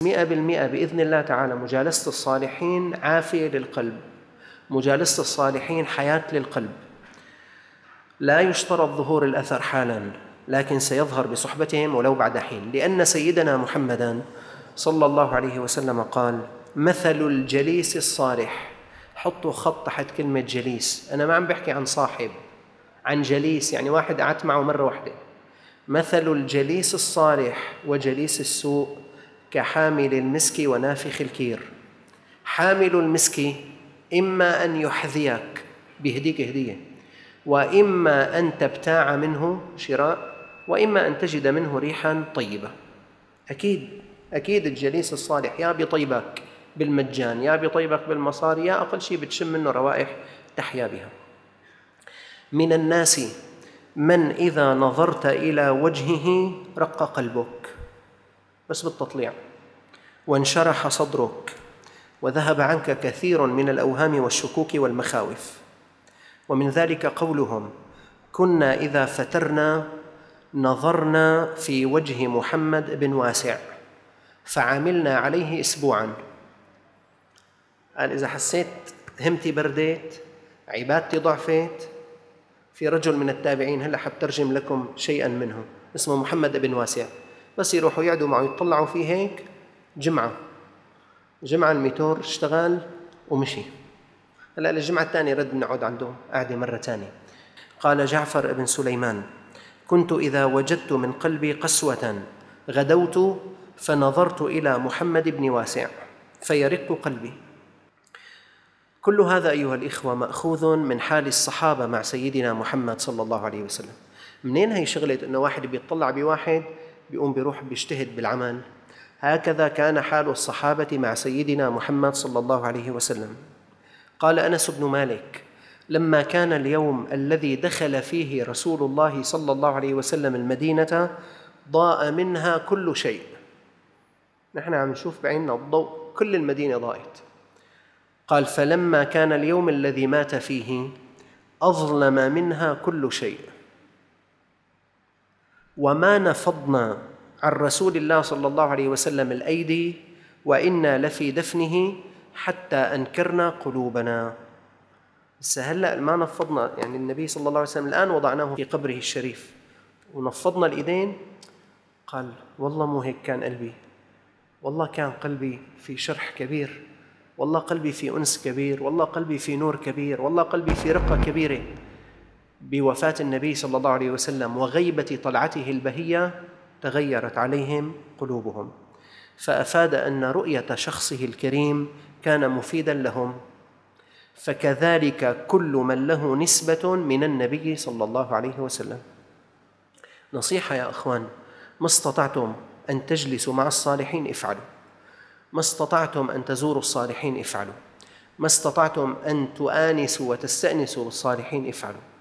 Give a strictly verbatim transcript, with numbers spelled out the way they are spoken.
مئة بالمئة بإذن الله تعالى مجالسة الصالحين عافية للقلب، مجالسة الصالحين حياة للقلب. لا يشترط ظهور الأثر حالاً، لكن سيظهر بصحبتهم ولو بعد حين، لأن سيدنا محمداً صلى الله عليه وسلم قال: مثل الجليس الصالح. حطوا خط تحت كلمة جليس، أنا ما عم بحكي عن صاحب، عن جليس، يعني واحد قعدت معه مرة واحدة. مثل الجليس الصالح وجليس السوء كحامل المسك ونافخ الكير. حامل المسك إما أن يحذيك بيهديك هدية، وإما أن تبتاع منه شراء، وإما أن تجد منه ريحاً طيبة. أكيد أكيد الجليس الصالح يا بيطيبك بالمجان، يا بيطيبك بالمصاري، يا أقل شيء بتشم منه روائح تحيا بها. من الناس من إذا نظرت إلى وجهه رق قلبك، بس بالتطليع، وانشرح صدرك، وذهب عنك كثير من الأوهام والشكوك والمخاوف. ومن ذلك قولهم: كنا إذا فترنا نظرنا في وجه محمد بن واسع فعملنا عليه أسبوعاً. قال إذا حسيت همتي بردت، عبادتي ضعفت، في رجل من التابعين، هلأ حبترجم لكم شيئاً منه، اسمه محمد بن واسع، بس يروحوا يقعدوا معه يطلعوا فيه هيك جمعة جمعة الميتور اشتغل ومشي. هلأ الجمعة الثانية رد نقعد عنده قاعدة مرة ثانية. قال جعفر بن سليمان: كنت إذا وجدت من قلبي قسوة غدوت فنظرت إلى محمد بن واسع فيرق قلبي. كل هذا أيها الإخوة مأخوذ من حال الصحابة مع سيدنا محمد صلى الله عليه وسلم. منين هي شغلة إنه واحد بيطلع بواحد بيقوم بيروح بيجتهد بالعمل؟ هكذا كان حال الصحابة مع سيدنا محمد صلى الله عليه وسلم. قال أنس بن مالك: لما كان اليوم الذي دخل فيه رسول الله صلى الله عليه وسلم المدينة ضاء منها كل شيء. نحن عم نشوف بعيننا الضوء، كل المدينة ضاءت. قال: فلما كان اليوم الذي مات فيه أظلم منها كل شيء، وما نفضنا عن رسول الله صلى الله عليه وسلم الأيدي وإنا لفي دفنه حتى أنكرنا قلوبنا. بس هلأ ما نفضنا، يعني النبي صلى الله عليه وسلم الآن وضعناه في قبره الشريف ونفضنا الإيدين. قال: والله مو هيك كان قلبي، والله كان قلبي في شرح كبير، والله قلبي في أنس كبير، والله قلبي في نور كبير، والله قلبي في رقة كبيرة. بوفاة النبي صلى الله عليه وسلم وغيبة طلعته البهية تغيرت عليهم قلوبهم، فأفاد أن رؤية شخصه الكريم كان مفيداً لهم. فكذلك كل من له نسبة من النبي صلى الله عليه وسلم. نصيحة يا أخوان: ما استطعتم أن تجلسوا مع الصالحين افعلوا، ما استطعتم أن تزوروا الصالحين افعلوا، ما استطعتم أن تؤانسوا وتستأنسوا بالصالحين افعلوا.